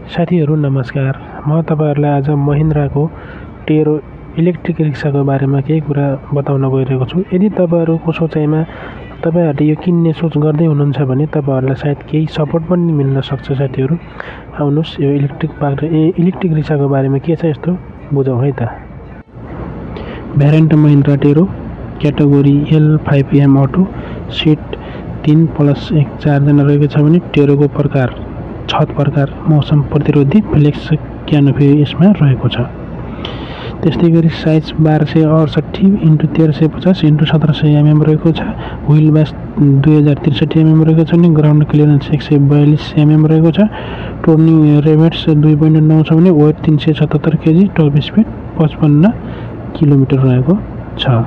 साथीहरु नमस्कार। म तपाईहरुलाई आज महिन्द्राको टेरो इलेक्ट्रिक रिक्साको बारेमा केही कुरा बताउन गइरहेको छु। यदि तपाईहरुको सोचाइमा तपाईहरुले यो किन्ने सोच गर्दै हुनुहुन्छ भने तपाईहरुलाई सायद केही सपोर्ट पनि मिल्न सक्छ। साथीहरु आउनुस् यो इलेक्ट्रिक रिक्साको बारेमा के छ यस्तो बुझौँ है त। Variant Mahindra Treo, category L5M auto, seat 3+1 4 जना रहेको छ भने टेरोको प्रकार छत प्रकार मौसम प्रतिरोधी फ्लेक्स क्यानोपी यसमा रहेको छ। त्यस्तै गरी साइज 1268 × 1350 × 1700 mm रहेको छ। व्हील बेस 2063 mm रहेको छ भने ग्राउन्ड क्लियरेन्स 142 mm रहेको छ। टर्निङ रेभेट्स 2.9 छ भने weight 377 kg, top speed 55 kilometre रहेको छ।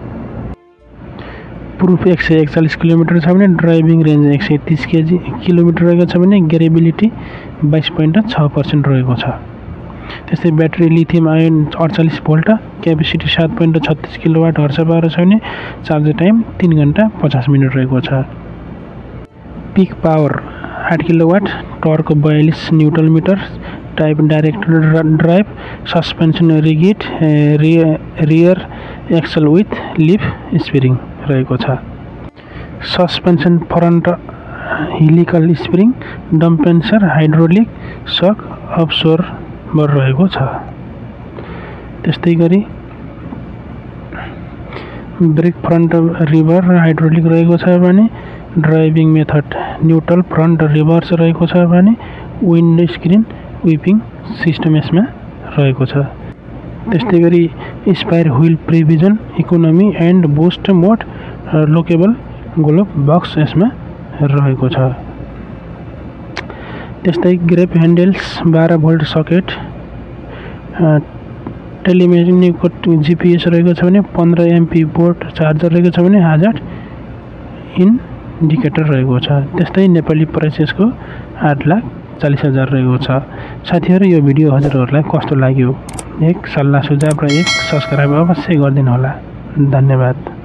प्रुफ 141 किलोमिटर छ भने ड्राइभिङ रेन्ज 130 किलोमिटर रहेको छ भने गेरेबिलिटी 22.6% रहेको छ। त्यस्तै battery lithium ion 48 volt, capacity 7.36 kilowatt hours power छ भने चार्ज टाइम 3 घण्टा 50 मिनेट रहेको छ। Peak power 8 kilowatt, torque 42 newton metre, type direct drive, suspension rigid, rear axle with leaf spring रहेको छ। Suspension front helical spring, dampener, hydraulic shock absorber रहेको छ। त्यस्तै गरी ब्रेक फ्रन्ट रिभर हाइड्रोलिक रहेको छ भने driving method neutral front reverse रहेको छ भने विन्ड स्क्रिन विपिङ सिस्टम यसमा रहेको छ। त्यस्तै गरी spare wheel provision, economy and boost mode, lockable glove box यसमा रहेको छ। त्यस्तै grab handles, 12 volt socket, telematic GPS रहेको छ भने 15 MP बोर्ड चार्जर रहेको छ भने हाजर्ड इन्डिकेटर रहेको छ। त्यस्तै नेपाली प्राइस यसको 8,40,000 रहेको छ। साथीहरु यो भिडियो हजुरहरुलाई कस्तो लाग्यो? एक सल्लाह सुझाव र एक सब्स्क्राइब अवश्य गरिदिनु होला। धन्यवाद।